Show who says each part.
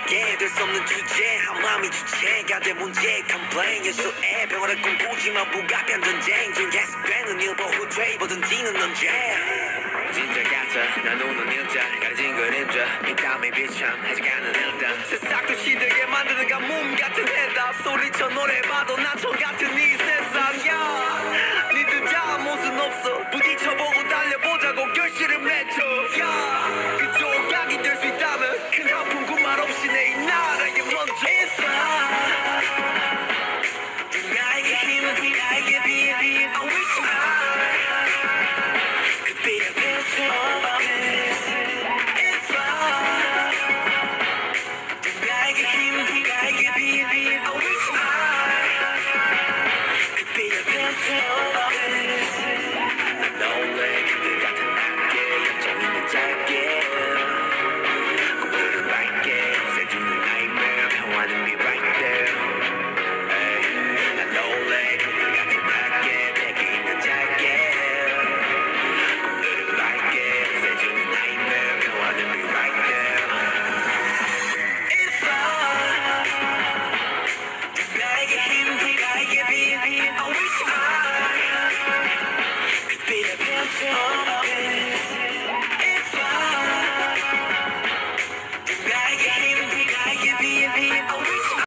Speaker 1: 함께 될 수 없는 주제 한 마음이 주체가 돼 문제 complain 연수에 병원을 꿈꾸지만 불가피한 전쟁 중 계속되는 일보 후퇴 뭐든지는 언제 진짜 같아 난 우는 일자 가려진 그림자 이 땀에 비참하지 않은 일단 세상도 시들게 만드는 가뭄 같은 해답 소리쳐 노래봐도 난총 같은 이 세상